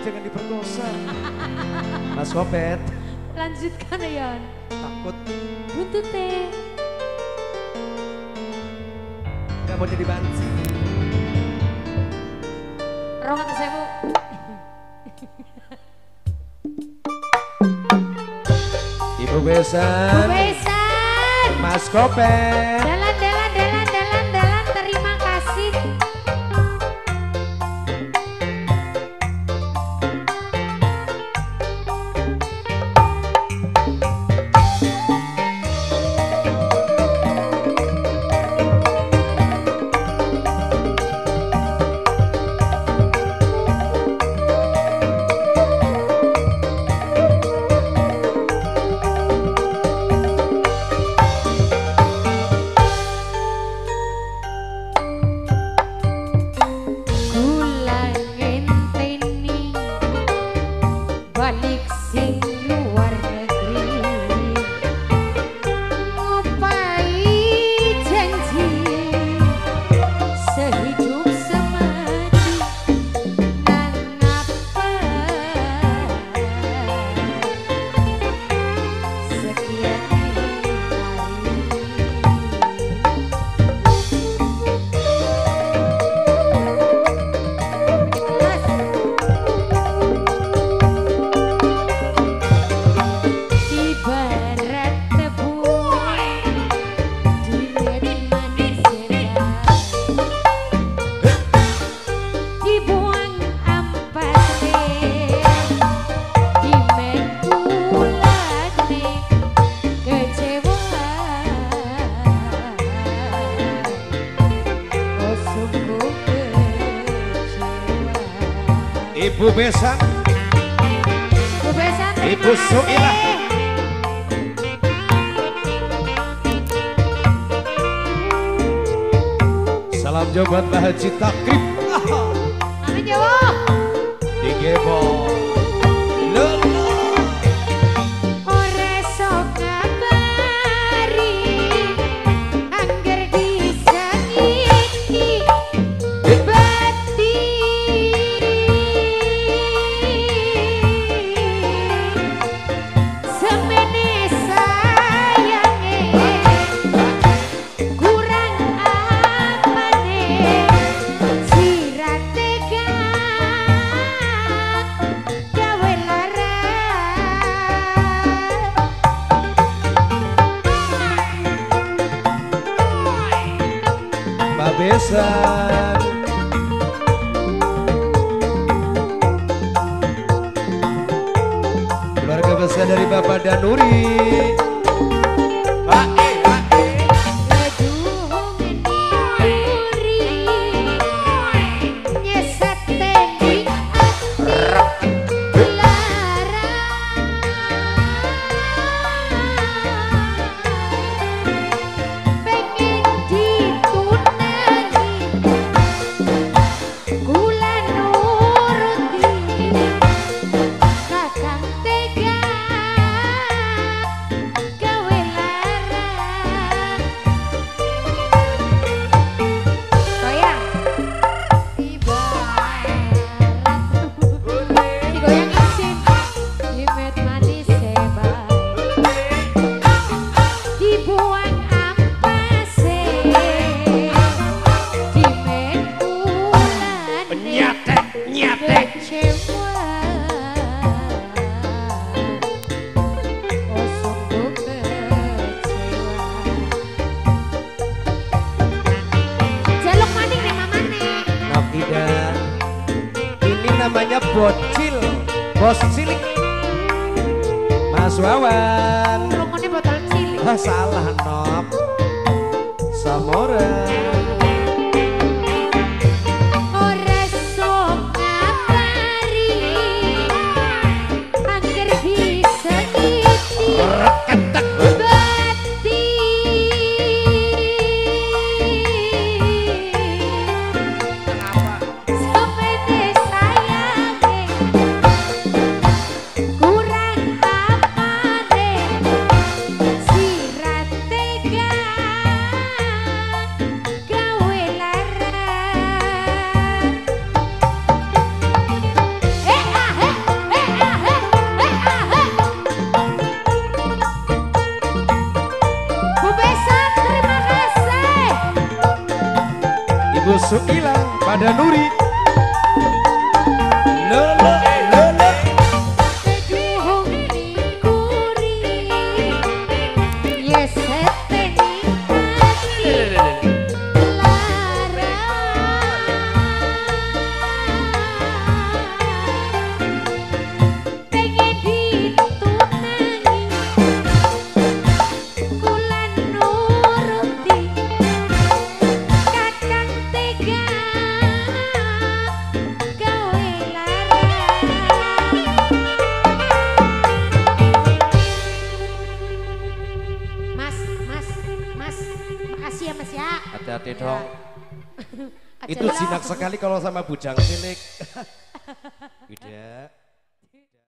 jangan diperkosa. Mas Kopet. Lanjutkan ya. Takut. Buntute. Gak mau jadi banci. 200.000. Ibu Besan. Bu Besan. Mas Kopet. Dalan. Terima kasih. Balik sing luar negeri ngupai janji sehidup semati nang apa sekian Ibu Besan. Bu Besan, Ibu Suilah. Salam jawaban Mbah Haji Takrib. Amin Jawa. Di Gebol. Ora sok kabari angger disakiti bati semene sayange kurang apane sirate gawe lara. Mbak Besan. Keluarga besar dari Bapak Danuri. Namanya bocil, bos cilik, Mas Wawan. Rokoknya botol cilik. Oh, salah nom, Samora. Ora sok kabari angger disakiti bati semene sayange kurang apane sirate Bapak Danuri. Lele lele. Keduhung nikuri yes seteni lara pengen ditunangi kulan nuruti kadang tega gawe lara. Mas, makasih ya Mas ya. Hati-hati dong. Aja Itu lah. jinak sekali kalau sama bujang cilik. Tidak.